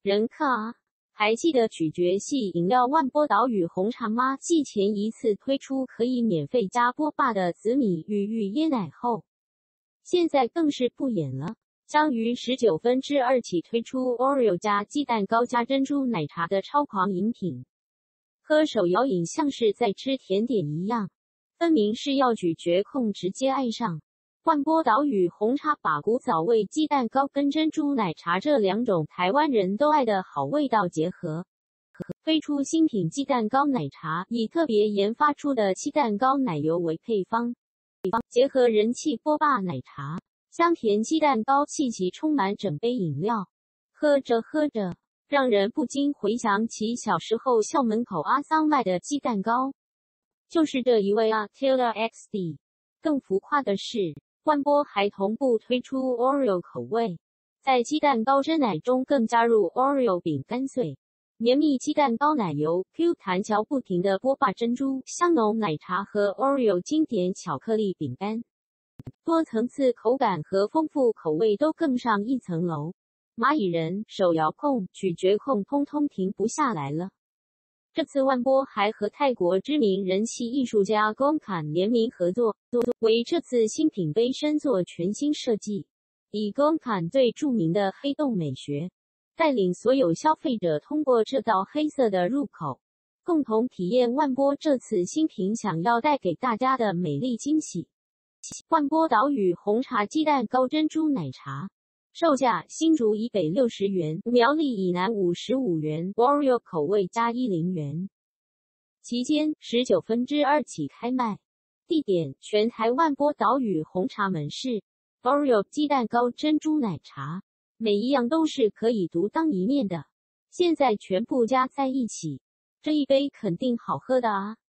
人客啊！还记得咀嚼系饮料万波岛屿红茶吗？继前一次推出可以免费加波霸的紫米玉芋椰奶后，现在更是不演了，将于19/2起推出 Oreo 加鸡蛋糕加珍珠奶茶的超狂饮品。喝手摇饮像是在吃甜点一样，分明是要咀嚼控直接爱上。万波岛屿红茶把古早味鸡蛋糕跟珍珠奶茶这两种台湾人都爱的好味道结合，推出新品鸡蛋糕奶茶，以特别研发出的鸡蛋糕奶油为配方，结合人气波霸奶茶，香甜鸡蛋糕气息充满整杯饮料，喝着喝着，让人不禁回想起小时候校门口阿桑卖的鸡蛋糕，就是这一位啊 Taylor XD。更浮夸的是，万波还同步推出 Oreo 口味，在鸡蛋糕真奶中更加入 Oreo 饼干碎，绵密鸡蛋糕奶油 Q 弹嚼不停的波霸珍珠香浓奶茶和 Oreo 经典巧克力饼干，多层次口感和丰富口味都更上一层楼。蚂蚁人、手摇控、咀嚼控通通停不下来了。这次万波还和泰国知名人气艺术家公坎联名合作，为这次新品杯身做全新设计，以公坎最著名的黑洞美学，带领所有消费者通过这道黑色的入口，共同体验万波这次新品想要带给大家的美丽惊喜。万波岛屿红茶鸡蛋糕珍珠奶茶。售价新竹以北60元，苗栗以南55元 ，Oreo 口味加10元。期间19/2起开卖，地点全台万波岛屿红茶门市 ，Oreo 鸡蛋糕珍珠奶茶，每一样都是可以独当一面的，现在全部加在一起，这一杯肯定好喝的啊！